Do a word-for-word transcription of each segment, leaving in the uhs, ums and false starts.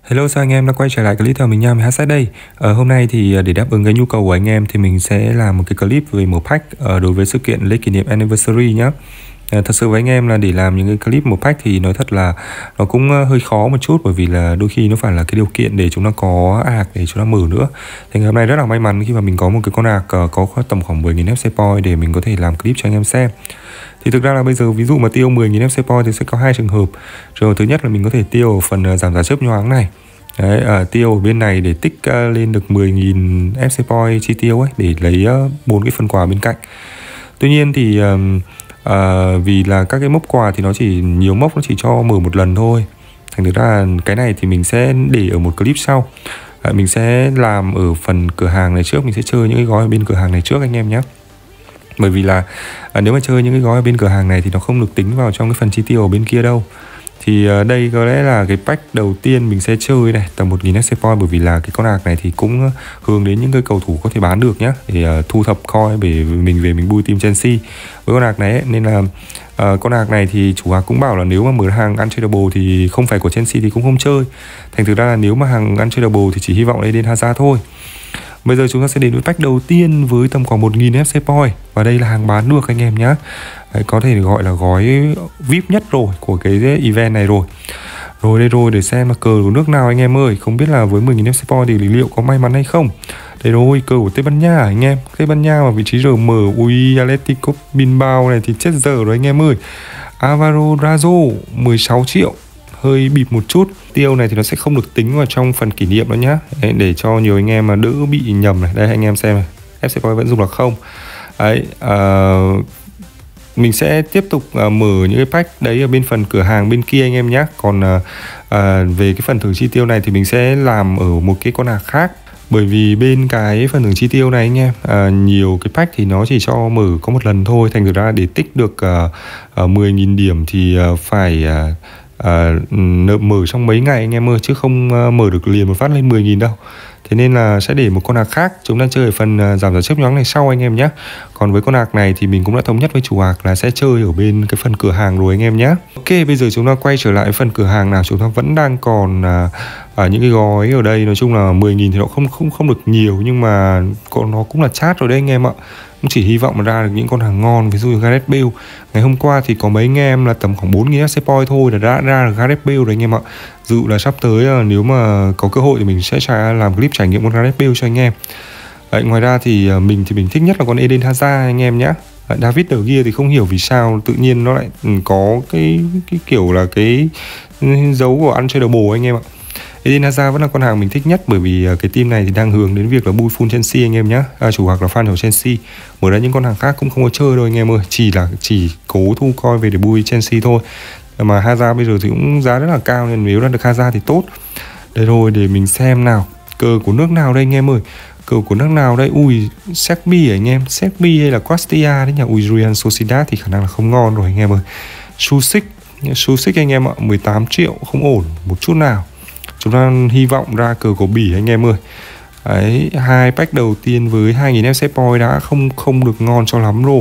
Hello, chào anh em đã quay trở lại clip theo mình nha, mình hát set đây. Ờ, hôm nay thì để đáp ứng cái nhu cầu của anh em thì mình sẽ làm một cái clip về một pack ờ, đối với sự kiện lễ kỷ niệm anniversary nhá. Ờ, thật sự với anh em là để làm những cái clip một pack thì nói thật là nó cũng hơi khó một chút, bởi vì là đôi khi nó phải là cái điều kiện để chúng ta có ạc để chúng ta mở nữa. Thì ngày hôm nay rất là may mắn khi mà mình có một cái con ạc có tầm khoảng mười nghìn ép xê point để mình có thể làm clip cho anh em xem. Thì thực ra là bây giờ ví dụ mà tiêu mười nghìn ép xê point thì sẽ có hai trường hợp. Trường hợp thứ nhất là mình có thể tiêu ở phần giảm giá chớp nhoáng này. Đấy, à, tiêu ở bên này để tích uh, lên được mười nghìn ép xê point chi tiêu ấy, để lấy bốn uh, cái phần quà bên cạnh. Tuy nhiên thì uh, uh, vì là các cái mốc quà thì nó chỉ nhiều mốc, nó chỉ cho mở một lần thôi. Thành thực ra cái này thì mình sẽ để ở một clip sau. uh, Mình sẽ làm ở phần cửa hàng này trước, mình sẽ chơi những cái gói ở bên cửa hàng này trước anh em nhé. Bởi vì là à, nếu mà chơi những cái gói ở bên cửa hàng này thì nó không được tính vào trong cái phần chi tiêu ở bên kia đâu. Thì uh, đây có lẽ là cái pack đầu tiên mình sẽ chơi này, tầm một nghìn ép xê point, bởi vì là cái con ạc này thì cũng hướng đến những cái cầu thủ có thể bán được nhá, để uh, thu thập coin để mình về mình bui team Chelsea với con ạc này ấy. Nên là uh, con ạc này thì chủ ạc cũng bảo là nếu mà mở hàng untradable thì không phải của Chelsea thì cũng không chơi. Thành thực ra là nếu mà hàng untradable thì chỉ hy vọng Eden Hazard thôi. Bây giờ chúng ta sẽ đến với pack đầu tiên với tầm khoảng một nghìn ép xê point. Và đây là hàng bán được anh em nhé. Đấy, có thể gọi là gói vi ai pi nhất rồi của cái event này rồi. Rồi đây rồi, để xem là cờ của nước nào anh em ơi. Không biết là với mười nghìn ép xê point thì liệu có may mắn hay không. Đây rồi, cờ của Tây Ban Nha anh em. Tây Ban Nha vào vị trí rờ em. Ui, Atletico Bilbao này thì chết dở rồi anh em ơi. Alvaro Razo mười sáu triệu. Hơi bịp một chút. Tiêu này thì nó sẽ không được tính vào trong phần kỷ niệm đó nhá. Đấy, để cho nhiều anh em mà đỡ bị nhầm này. Đây anh em xem này, ép xê point vẫn dùng là không. Đấy, uh, mình sẽ tiếp tục uh, mở những cái pack đấy ở bên phần cửa hàng bên kia anh em nhé. Còn uh, uh, về cái phần thưởng chi tiêu này thì mình sẽ làm ở một cái con ạc khác. Bởi vì bên cái phần thưởng chi tiêu này anh em, à, nhiều cái pack thì nó chỉ cho mở có một lần thôi. Thành ra để tích được uh, uh, mười nghìn điểm thì uh, phải uh, uh, nợ mở trong mấy ngày anh em ơi, chứ không uh, mở được liền một phát lên mười nghìn đâu. Thế nên là sẽ để một con ạc khác, chúng ta chơi ở phần uh, giảm giá chớp nhoáng này sau anh em nhé. Còn với con ạc này thì mình cũng đã thống nhất với chủ ạc là sẽ chơi ở bên cái phần cửa hàng rồi anh em nhé. Ok, bây giờ chúng ta quay trở lại phần cửa hàng nào. Chúng ta vẫn đang còn uh, ở những cái gói ở đây. Nói chung là mười nghìn thì nó không không không được nhiều, nhưng mà còn nó cũng là chát rồi đấy anh em ạ. Cũng chỉ hy vọng mà ra được những con hàng ngon. Ví dụ như Gareth Bale. Ngày hôm qua thì có mấy anh em là tầm khoảng bốn nghìn ép xê point thôi là đã ra được Gareth Bale rồi anh em ạ. Dự là sắp tới là nếu mà có cơ hội thì mình sẽ làm clip trải nghiệm con Gareth Bale cho anh em. Đấy, ngoài ra thì mình thì mình thích nhất là con Eden Hazard anh em nhé. David ở kia thì không hiểu vì sao tự nhiên nó lại có cái cái kiểu là cái dấu của untradable anh em ạ. Eden Hazard vẫn là con hàng mình thích nhất, bởi vì cái team này thì đang hướng đến việc là bui full Chelsea anh em nhé. À, chủ hoặc là fan của Chelsea. Mở ra những con hàng khác cũng không có chơi đâu anh em ơi, chỉ là chỉ cố thu coi về để bui Chelsea thôi. Mà Hazard bây giờ thì cũng giá rất là cao, nên nếu ra được Hazard thì tốt. Đây rồi, để mình xem nào. Cờ của nước nào đây anh em ơi? Cờ của nước nào đây? Ui, Serbia anh em. Serbia hay là Croatia đấy nhỉ? Ui, Real Sociedad thì khả năng là không ngon rồi anh em ơi. Susic, Susic anh em ạ, mười tám triệu, không ổn một chút nào. Chúng ta hy vọng ra cờ của Bỉ anh em ơi. Đấy, hai pack đầu tiên với hai nghìn ép xê point đã không không được ngon cho lắm rồi.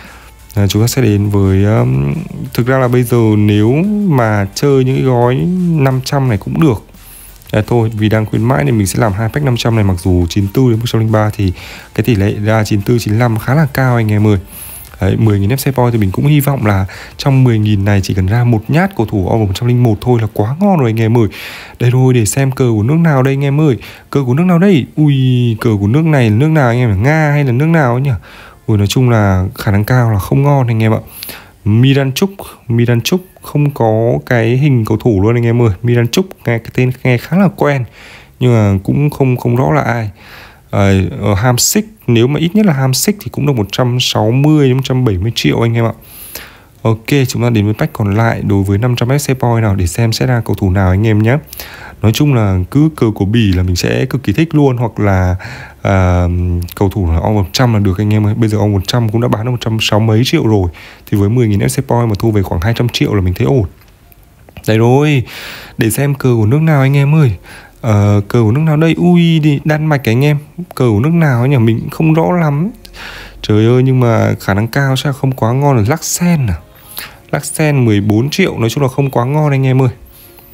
À, chúng ta sẽ đến với um, thực ra là bây giờ nếu mà chơi những cái gói năm trăm này cũng được. À, thôi vì đang khuyến mãi nên mình sẽ làm hai pack năm trăm này, mặc dù chín mươi tư đến một trăm lẻ ba thì cái tỷ lệ ra chín mươi tư chín mươi lăm khá là cao anh em ơi. Đấy, mười nghìn ép xê point thì mình cũng hy vọng là trong mười nghìn này chỉ cần ra một nhát cầu thủ over một trăm lẻ một thôi là quá ngon rồi anh em ơi. Đây rồi, để xem cờ của nước nào đây anh em ơi. Cờ của nước nào đây? Ui, cờ của nước này là nước nào anh em? Là Nga hay là nước nào ấy nhỉ? Ui, nói chung là khả năng cao là không ngon anh em ạ. Miranchuk, Miranchuk không có cái hình cầu thủ luôn anh em ơi. Miranchuk nghe cái tên nghe khá là quen, nhưng mà cũng không không rõ là ai. Ở uh, Hamsik, nếu mà ít nhất là Hamsik thì cũng được một trăm sáu mươi đến một trăm bảy mươi triệu anh em ạ. Ok, chúng ta đến với pack còn lại đối với năm trăm ép xê point nào để xem sẽ ra cầu thủ nào anh em nhé. Nói chung là cứ cờ của Bỉ là mình sẽ cực kỳ thích luôn, hoặc là uh, cầu thủ là over một trăm là được anh em ơi. Bây giờ over một trăm cũng đã bán được một trăm sáu mấy triệu rồi. Thì với mười nghìn ép xê point mà thu về khoảng hai trăm triệu là mình thấy ổn. Đấy rồi, để xem cờ của nước nào anh em ơi. Uh, cờ của nước nào đây? Ui, đi Đan Mạch anh em. Cờ của nước nào ấy nhỉ? Mình không rõ lắm. Trời ơi, nhưng mà khả năng cao sẽ không quá ngon. Là Luxembourg à? Luxembourg mười bốn triệu, nói chung là không quá ngon anh em ơi.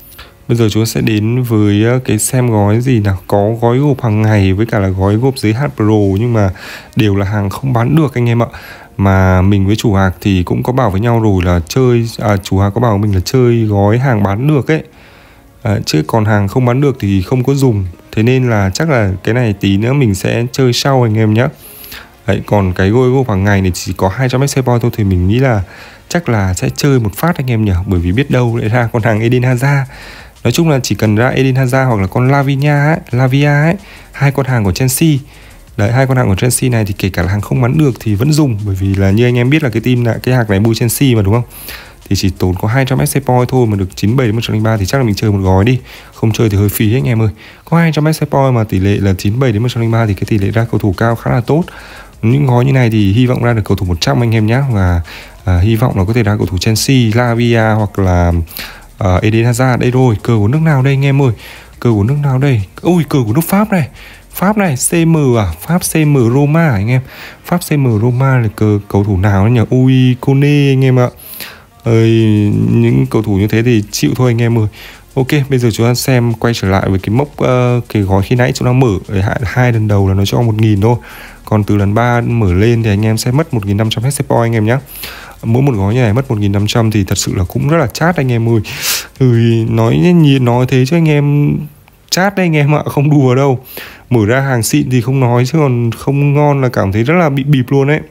Bây giờ chúng ta sẽ đến với cái xem gói gì nào. Có gói gộp hàng ngày với cả là gói gộp giới hạn Pro, nhưng mà đều là hàng không bán được anh em ạ. Mà mình với chủ hàng thì cũng có bảo với nhau rồi là chơi à, chủ hàng có bảo với mình là chơi gói hàng bán được ấy, à, chứ còn hàng không bán được thì không có dùng. Thế nên là chắc là cái này tí nữa mình sẽ chơi sau anh em nhé. Đấy, còn cái gói gộp hàng ngày này chỉ có hai trăm extra point thôi, thì mình nghĩ là chắc là sẽ chơi một phát anh em nhỉ. Bởi vì biết đâu lại ra con hàng Eden Hazard. Nói chung là chỉ cần ra Eden Hazard hoặc là con Lavia ấy, Lavia ấy, hai con hàng của Chelsea. Đấy, hai con hàng của Chelsea này thì kể cả là hàng không bán được thì vẫn dùng, bởi vì là như anh em biết là cái team là cái hạt này bui Chelsea mà đúng không? Thì chỉ tốn có hai trăm extra point thôi mà được chín mươi bảy đến một trăm linh ba thì chắc là mình chơi một gói đi. Không chơi thì hơi phí anh em ơi. Có hai trăm extra point mà tỷ lệ là chín mươi bảy đến một trăm linh ba thì cái tỷ lệ ra cầu thủ cao khá là tốt. Những gói như này thì hy vọng ra được cầu thủ một trăm anh em nhé. Và à, hy vọng là có thể ra cầu thủ Chelsea, Lavia hoặc là uh, Eden Hazard. Đây rồi, cờ của nước nào đây anh em ơi? Cờ của nước nào đây? Ui, cờ của nước Pháp này. Pháp này, xê em à? Pháp xê em Roma anh em. Pháp xê em Roma là cờ cầu thủ nào nhỉ? Ui, Kone anh em ạ. Ơi, những cầu thủ như thế thì chịu thôi anh em ơi. Ok, bây giờ chúng ta xem quay trở lại với cái mốc uh, cái gói khi nãy chúng ta mở. Hai lần đầu là nó cho một nghìn thôi. Còn từ lần ba mở lên thì anh em sẽ mất một nghìn năm trăm extra point anh em nhé. Mỗi một gói như này mất một nghìn năm trăm thì thật sự là cũng rất là chát anh em ơi. Ừ, nói nhìn nói thế chứ anh em chát đấy anh em ạ, không đùa đâu. Mở ra hàng xịn thì không nói, chứ còn không ngon là cảm thấy rất là bị bịp luôn đấy.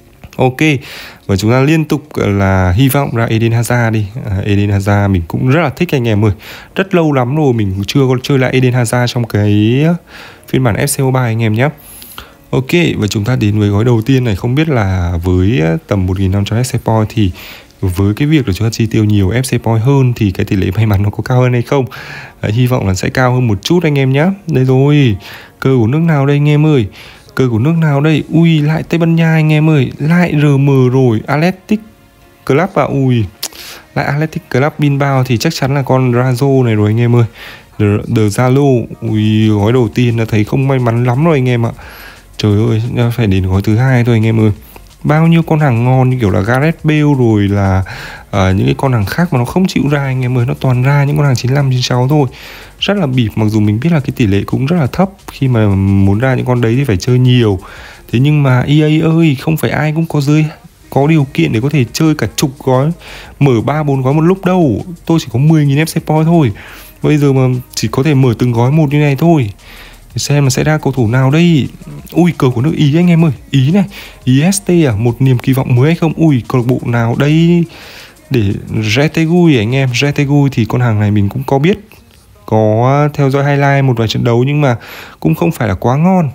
Ok, và chúng ta liên tục là hy vọng ra Eden Hazard đi. à, Eden Hazard mình cũng rất là thích anh em ơi. Rất lâu lắm rồi mình cũng chưa có chơi lại Eden Hazard trong cái phiên bản ép xê Mobile anh em nhé. Ok, và chúng ta đến với gói đầu tiên này. Không biết là với tầm một nghìn năm trăm ép xê point thì với cái việc là chúng ta chi tiêu nhiều ép xê point hơn thì cái tỷ lệ may mắn nó có cao hơn hay không? à, Hy vọng là sẽ cao hơn một chút anh em nhé. Đây rồi, cờ của nước nào đây anh em ơi? Cờ của nước nào đây? Ui, lại Tây Ban Nha anh em ơi. Lại rờ em rồi, Athletic Club à? Ui, lại Athletic Club Bilbao thì chắc chắn là con Razo này rồi anh em ơi. The Zalo. Ui, gói đầu tiên là thấy không may mắn lắm rồi anh em ạ. Trời ơi, phải đến gói thứ hai thôi anh em ơi. Bao nhiêu con hàng ngon như kiểu là Gareth Bale rồi là uh, những cái con hàng khác mà nó không chịu ra anh em ơi. Nó toàn ra những con hàng chín mươi lăm, chín mươi sáu thôi. Rất là bịp, mặc dù mình biết là cái tỷ lệ cũng rất là thấp. Khi mà muốn ra những con đấy thì phải chơi nhiều. Thế nhưng mà e a ơi, không phải ai cũng có dưới có điều kiện để có thể chơi cả chục gói, mở ba bốn gói một lúc đâu. Tôi chỉ có mười nghìn ép xê point thôi. Bây giờ mà chỉ có thể mở từng gói một như này thôi. Xem mà sẽ ra cầu thủ nào đây. Ui, cờ của nước Ý anh em ơi. Ý này, i ét tê à, một niềm kỳ vọng mới hay không? Ui, câu lạc bộ nào đây? Để Retegui anh em. Retegui thì con hàng này mình cũng có biết, có theo dõi highlight một vài trận đấu, nhưng mà cũng không phải là quá ngon.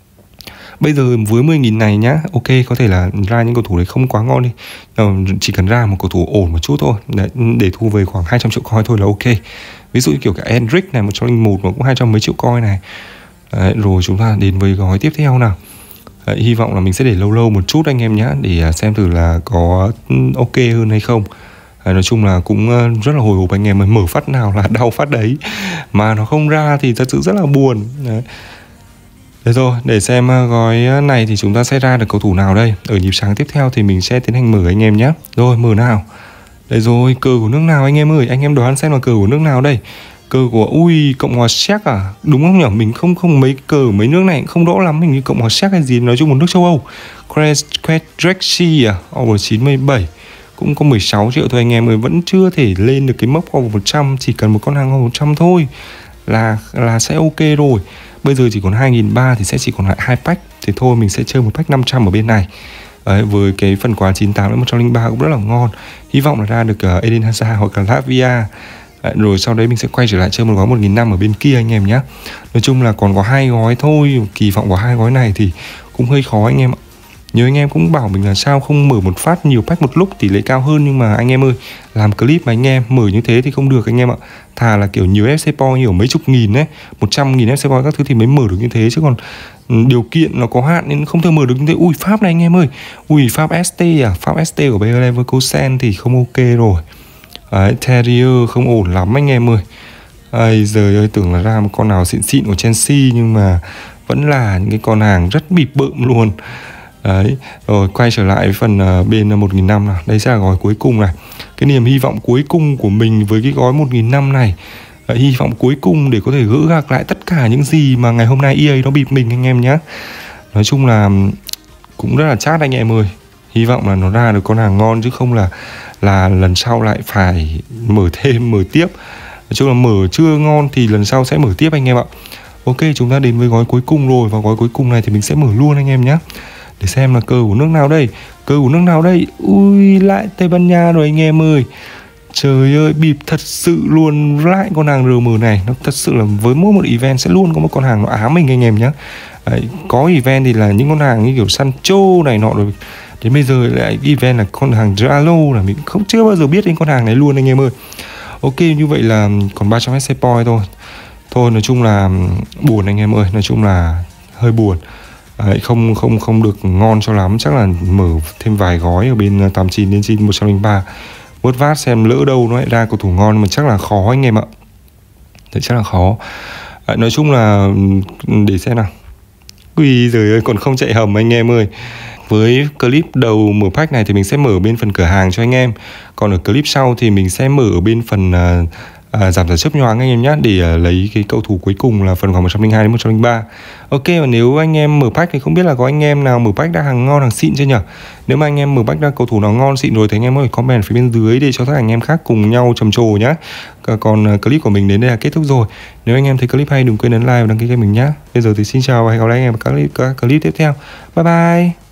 Bây giờ với mười nghìn này nhá, ok, có thể là ra những cầu thủ đấy không quá ngon đi. Chỉ cần ra một cầu thủ ổn một chút thôi, để, để thu về khoảng hai trăm triệu coin thôi là ok. Ví dụ như kiểu cả Endrick này, một trăm lẻ một mà cũng hai trăm mấy triệu coin này. Đấy, rồi chúng ta đến với gói tiếp theo nào. Đấy, hy vọng là mình sẽ để lâu lâu một chút anh em nhé, để xem thử là có ok hơn hay không. Đấy, nói chung là cũng rất là hồi hộp anh em ơi. Mở phát nào là đau phát đấy, mà nó không ra thì thật sự rất là buồn. Đấy. Đấy rồi, để xem gói này thì chúng ta sẽ ra được cầu thủ nào đây. Ở nhịp sáng tiếp theo thì mình sẽ tiến hành mở anh em nhé. Rồi, mở nào. Đây rồi, cờ của nước nào anh em ơi? Anh em đoán xem là cờ của nước nào đây? Cờ của, ui, Cộng hòa Séc à? Đúng không nhỉ? Mình không không mấy cờ mấy nước này không rõ lắm. Hình như Cộng hòa Séc hay gì, nói chung một nước châu Âu. Quetrexi à? Over chín mươi bảy. Cũng có mười sáu triệu thôi anh em ơi. Vẫn chưa thể lên được cái mốc over một trăm. Chỉ cần một con hàng over một trăm thôi là là sẽ ok rồi. Bây giờ chỉ còn hai nghìn ba trăm thì sẽ chỉ còn lại hai pack. Thì thôi mình sẽ chơi một pack năm trăm ở bên này. Đấy, với cái phần quà chín mươi tám đến một trăm lẻ ba cũng rất là ngon. Hy vọng là ra được uh, Eden Hazard hoặc là Lavia. Đấy, rồi sau đấy mình sẽ quay trở lại chơi một gói một nghìn năm trăm ở bên kia anh em nhé. Nói chung là còn có hai gói thôi. Kỳ vọng vào hai gói này thì cũng hơi khó anh em ạ. Nhiều anh em cũng bảo mình là sao không mở một phát nhiều pack một lúc tỷ lệ cao hơn. Nhưng mà anh em ơi, làm clip mà anh em mở như thế thì không được anh em ạ. Thà là kiểu nhiều ép xê point, nhiều mấy chục nghìn ấy, một trăm nghìn ép xê point các thứ thì mới mở được như thế. Chứ còn điều kiện nó có hạn nên không thể mở được như thế. Ui, Pháp này anh em ơi. Ui, Pháp ét tê à? Pháp ét tê của Bayer Leverkusen thì không ok rồi. Đấy, Terrier không ổn lắm anh em ơi. Ây giời ơi, tưởng là ra một con nào xịn xịn của Chelsea nhưng mà vẫn là những cái con hàng rất bịp bợm luôn. Đấy, rồi quay trở lại với phần uh, bên một nghìn năm trăm nào. Đây sẽ là gói cuối cùng này. Cái niềm hy vọng cuối cùng của mình với cái gói một nghìn năm trăm này Đấy, hy vọng cuối cùng để có thể gỡ gạc lại tất cả những gì mà ngày hôm nay e a nó bịp mình anh em nhé. Nói chung là cũng rất là chát anh em ơi. Hy vọng là nó ra được con hàng ngon chứ không là là lần sau lại phải mở thêm, mở tiếp. Nói chung là mở chưa ngon thì lần sau sẽ mở tiếp anh em ạ. Ok, chúng ta đến với gói cuối cùng rồi. Và gói cuối cùng này thì mình sẽ mở luôn anh em nhé. Để xem là cờ của nước nào đây. Cờ của nước nào đây. Ui, lại Tây Ban Nha rồi anh em ơi. Trời ơi, bịp thật sự luôn. Lại con hàng rờ em này. Nó thật sự là với mỗi một event sẽ luôn có một con hàng nó ám mình anh em nhé. Đấy, có event thì là những con hàng như kiểu Sancho này nọ rồi. Đến bây giờ lại event là con hàng Dralo là mình không chưa bao giờ biết đến con hàng này luôn anh em ơi. Ok, như vậy là còn ba trăm ét xê point thôi. Thôi nói chung là buồn anh em ơi, nói chung là hơi buồn. Đấy, không không không được ngon cho lắm, chắc là mở thêm vài gói ở bên tám mươi chín đến chín một trăm linh ba. Vớt vát xem lỡ đâu nó lại ra cầu thủ ngon mà chắc là khó anh em ạ. Thế chắc là khó. Đấy, nói chung là để xem nào. Ui giời ơi, còn không chạy hầm anh em ơi. Với clip đầu mở pack này thì mình sẽ mở bên phần cửa hàng cho anh em. Còn ở clip sau thì mình sẽ mở ở bên phần uh, uh, giảm giá chớp nhoáng anh em nhé. Để uh, lấy cái cầu thủ cuối cùng là phần khoảng một trăm linh hai đến một trăm linh ba. Ok, và nếu anh em mở pack thì không biết là có anh em nào mở pack đã hàng ngon, hàng xịn chưa nhỉ? Nếu mà anh em mở pack ra cầu thủ nào ngon xịn rồi thì anh em có thể comment phía bên dưới để cho các anh em khác cùng nhau trầm trồ nhé. Còn uh, clip của mình đến đây là kết thúc rồi. Nếu anh em thấy clip hay đừng quên ấn like và đăng ký kênh mình nhé. Bây giờ thì xin chào và hẹn gặp lại anh em ở các clip, các clip tiếp theo. Bye bye.